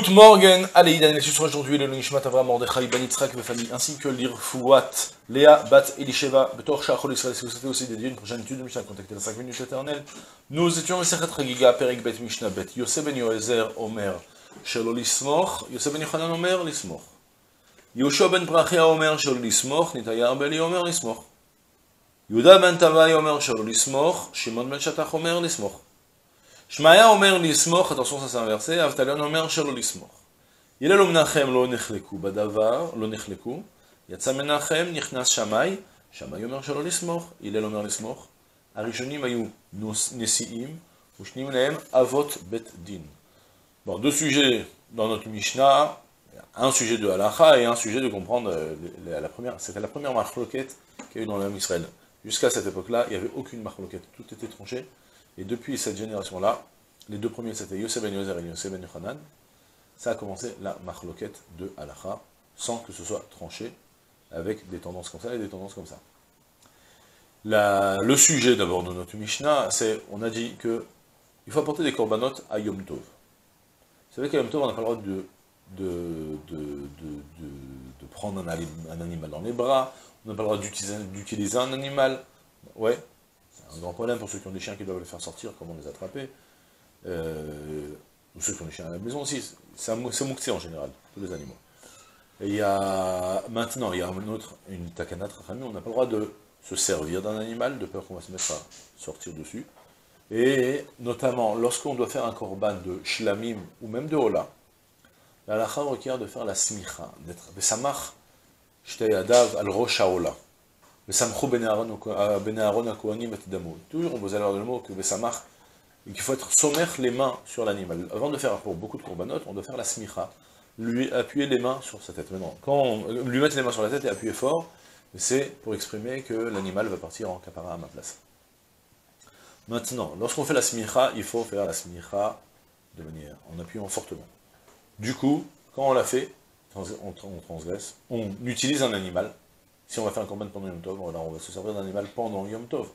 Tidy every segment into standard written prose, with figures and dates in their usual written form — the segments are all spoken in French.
Good morning, allez, il a une lecture aujourd'hui, le Nishmat Avraham Mordechai Ben Yitzhak et famille, ainsi que l'Irfouat, Léa Bat Elisheva, Betor Shachol Israël, si vous souhaitez aussi dédier une prochaine étude de Mishnah, contactez la 5 minutes éternelles. Nous étions Mesechet Chagiga, Perek Bet Mishnah Bet, Yosef Ben Yoezer Omer, Shelo Lismoch, Yosef Ben Yochanan Omer, Lismoch. Yoshua Ben Prachia Omer, Shelo Lismoch, Nitaya Arbeli Omer, Lismoch. Yuda Ben Tavai Omer, Shelo Lismoch, Shimon Ben Shatach Omer, Lismoch. Shmaya Omer Lismoch, attention ça c'est inversé, Avtalion Omer Shelo Lismoch. Yilel Menachem lo nechleku badavar, lo nechleku. Yatsa Menachem nichnas Shamay, Shamay Omer Shelo Lismoch, Yilel Omer Lismoch. Arishonim ayu nesiim, ushnim lehem avot bet din. Bon, deux sujets dans notre Mishnah, un sujet de halacha et un sujet de comprendre la première. C'était la première marloquette qu'il y a eu dans l'homme Israël. Jusqu'à cette époque-là, il n'y avait aucune marloquette, tout était tranché. Et depuis cette génération-là, les deux premiers c'était Yosef Ben Yozer et Yosef Ben Yochanan, ça a commencé la marloquette de halacha, sans que ce soit tranché, avec des tendances comme ça et des tendances comme ça. Le sujet d'abord de notre Mishnah, c'est, on a dit que il faut apporter des korbanot à Yom Tov. Vous savez qu'à Yom Tov, on n'a pas le droit de prendre un animal dans les bras, on n'a pas le droit d'utiliser un animal, ouais. C'est un grand problème pour ceux qui ont des chiens qui doivent les faire sortir, comment les attraper, ou ceux qui ont des chiens à la maison aussi, c'est mouktsé en général, tous les animaux. Et il y a une takanat rachamim, on n'a pas le droit de se servir d'un animal, de peur qu'on va se mettre à sortir dessus, et notamment, lorsqu'on doit faire un korban de shlamim, ou même de hola, la halacha requiert de faire la smicha, d'être besamach, shtei adav al rosh haola. Toujours, on vous allez avoir le mot que Besamach, qu'il faut être sommer les mains sur l'animal. Avant de faire pour beaucoup de korbanot, on doit faire la smicha, lui appuyer les mains sur sa tête. Maintenant, quand on lui met les mains sur la tête et appuyer fort, c'est pour exprimer que l'animal va partir en kapara à ma place. Maintenant, lorsqu'on fait la smicha, il faut faire la smicha de manière, en appuyant fortement. Du coup, quand on l'a fait, on transgresse, on utilise un animal. Si on va faire un korban pendant Yom Tov, alors on va se servir d'un animal pendant Yom Tov.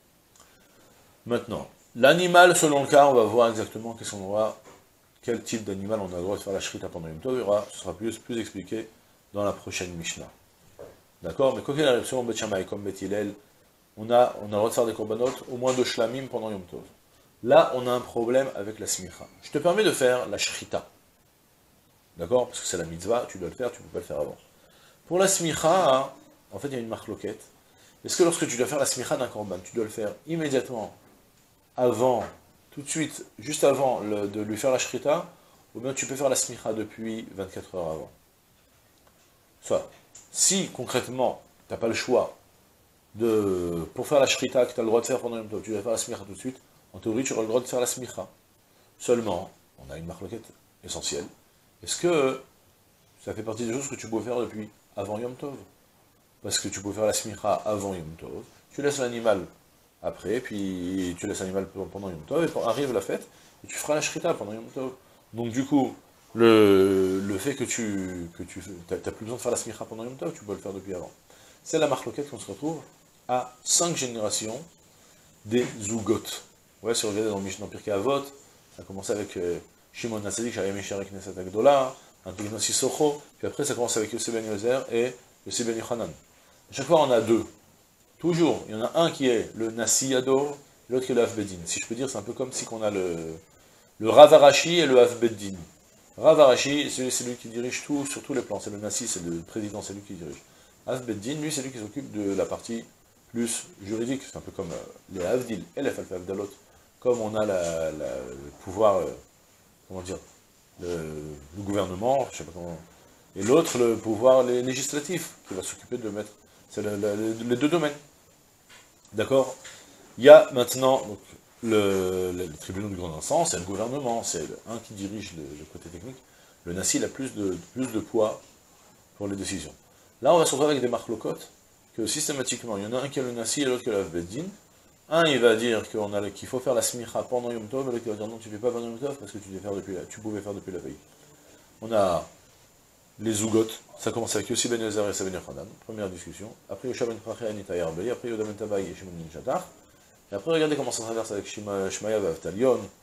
Maintenant, l'animal, selon le cas, on va voir exactement quel type d'animal on a le droit de faire la shrita pendant Yom Tov, ce sera plus expliqué dans la prochaine Mishnah. D'accord? Mais quoi qu'il arrive, selon Bet Shammai comme Bet Hillel, on a le droit de faire des korbanot, au moins de shlamim pendant Yom Tov. Là, on a un problème avec la smicha. Je te permets de faire la shrita. D'accord? Parce que c'est la mitzvah, tu dois le faire, tu ne peux pas le faire avant. Pour la smicha, en fait, il y a une marloquette. Est-ce que lorsque tu dois faire la smicha d'un korban, tu dois le faire immédiatement, avant, tout de suite, juste avant de lui faire la shrita, ou bien tu peux faire la smicha depuis 24 heures avant? Soit, si concrètement, tu n'as pas le choix, pour faire la shrita que tu as le droit de faire pendant Yom Tov, tu dois faire la smicha tout de suite, en théorie, tu auras le droit de faire la smicha. Seulement, on a une marloquette essentielle. Est-ce que ça fait partie des choses que tu peux faire depuis avant Yom Tov? Parce que tu peux faire la smicha avant Yom Tov, tu laisses l'animal après, puis tu laisses l'animal pendant Yom Tov, et arrive la fête, et tu feras la shrita pendant Yom Tov. Donc du coup, le fait que tu n'as plus besoin de faire la smicha pendant Yom Tov, tu peux le faire depuis avant. C'est la marloquette qu'on se retrouve à 5 générations des Zugot. Ouais, si vous regardez dans Mishnah Pirkei Avot, ça a commencé avec Shimon Hatzadik, Shaya Misher Knesset Agdola, un Pignos Sissocho, puis après ça commence avec Yosef Ben Yozer et Yosef Ben Yochanan. À chaque fois, on a deux. Toujours, il y en a un qui est le Nasi Ador, et l'autre qui est le Havbedin. Si je peux dire, c'est un peu comme si on a le Rav Arashi et le Havbedin. Rav Arashi, c'est lui qui dirige tout, sur tous les plans. C'est le Nasi, c'est le président, c'est lui qui dirige. Havbedin, lui, c'est lui qui s'occupe de la partie plus juridique. C'est un peu comme le Havdil et le Falfa Havdalot. Comme on a le pouvoir, comment dire, le gouvernement, je sais pas comment... Et l'autre, le pouvoir législatif, qui va s'occuper de mettre... C'est les deux domaines. D'accord? Il y a maintenant donc, le tribunal de grande instance, c'est le gouvernement, c'est un qui dirige le côté technique. Le Nasi, il a plus de poids pour les décisions. Là, on va se retrouver avec des marloquot, que systématiquement, il y en a un qui est le Nasi et l'autre qui est le Havbedin. Un, il va dire qu'il faut faire la smicha pendant Yom Tov, et l'autre qui va dire non, tu ne fais pas pendant Yom Tov, parce que tu pouvais faire depuis la veille. On a les Zugot, ça commence avec Yossi Ben Yozer et Yosef Ben Yochanan, première discussion. Après Yoshua Ben Prachia et Nitaya Arbeli, après Yoda Ben Tavai et Shimon Ben Shatach. Et après, regardez comment ça traverse avec Shmaya Avtalion,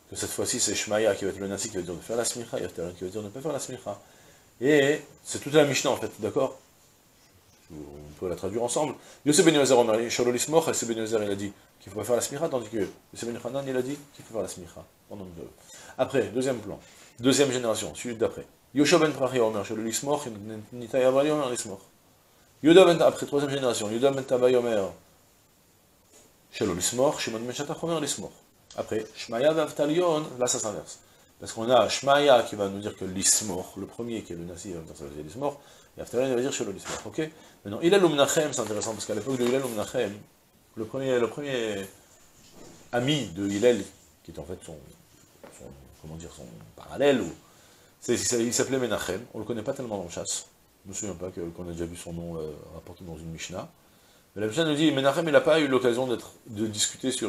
que cette fois-ci c'est Shmaya qui va être le Nasi qui va dire de faire la smicha, Yaftarin qui va dire de ne pas faire la smicha. Et c'est toute la Mishnah en fait, d'accord? On peut la traduire ensemble. Yosef ben Yozer Omer, Shalol Ismoch, Yosef ben Yozer il a dit qu'il ne faut pas faire la smicha, tandis que Yosef ben Hanan il a dit qu'il faut faire la smicha. Après, deuxième plan, deuxième génération, celui d'après. Yoshua ben Prachi Omer, Shalol Ismoch, Nitay Avali Omer Ismoch. Yuda ben, après troisième génération, Yuda ben Tabay Omer, Shalol Ismoch, Shimon ben Shatach Omer Ismoch. Après, Shmaya ben Avtalion, là ça s'inverse. Parce qu'on a Shmaya qui va nous dire que l'Ismor, le premier qui est le Nasi, il va nous dire que ça va dire l'Ismor, et Avtalion il va dire chez l'Ismor, ok? Maintenant, Hillel ou Menachem, c'est intéressant, parce qu'à l'époque de Hillel ou Menachem, le premier ami de Hillel, qui est en fait comment dire, son parallèle, il s'appelait Menachem, on ne le connaît pas tellement dans le chasse, je ne me souviens pas qu'on a déjà vu son nom rapporté dans une Mishnah, mais la Mishnah nous dit, Menachem il n'a pas eu l'occasion de discuter sur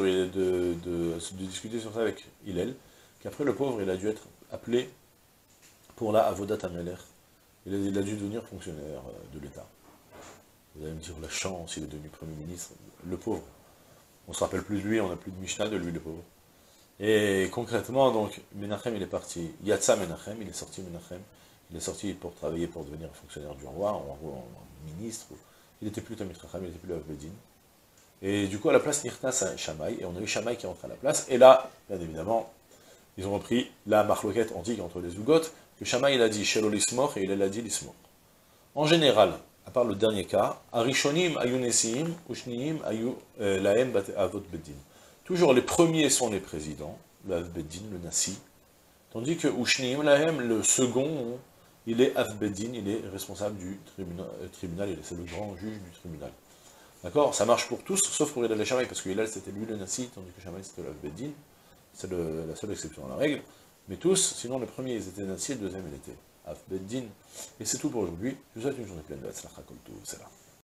ça avec Hillel, qu'après le pauvre, il a dû être appelé pour la Avodat Ameler. Il a dû devenir fonctionnaire de l'État. Vous allez me dire, la chance, il est devenu Premier ministre. Le pauvre. On ne se rappelle plus de lui, on n'a plus de Mishnah de lui, le pauvre. Et concrètement, donc, Menachem, il est parti. Yatsa Menachem, il est sorti Menachem. Il est sorti pour travailler, pour devenir fonctionnaire du roi, en ministre. Il n'était plus Tamid Chacham, il n'était plus le Avbedin. Et du coup, à la place, Nirtas Shamaï, et on a eu Shamaï qui est rentré à la place. Et là, bien évidemment, ils ont repris la marloquette antique entre les Zugot, que Shammai il a dit Shelo l'Ismor et il a dit l'Ismor. En général, à part le dernier cas, Arishonim ayu Nesiim, Ushniim ayu Laem Avot Bedin. Toujours les premiers sont les présidents, le Av Bedin, le Nasi, tandis que Ushniim Laem, le second, il est Av Bedin, il est responsable du tribunal, c'est le grand juge du tribunal. D'accord? Ça marche pour tous, sauf pour Hillel et Shammai, parce que Hillel c'était lui le Nasi, tandis que Shammai c'était le Av Bedin. C'est la seule exception à la règle. Mais tous, sinon le premier ils étaient Nasi, le deuxième il était Af Beddin. Et c'est tout pour aujourd'hui. Je vous souhaite une journée pleine de Hatzlacha Kol Tov. C'est là.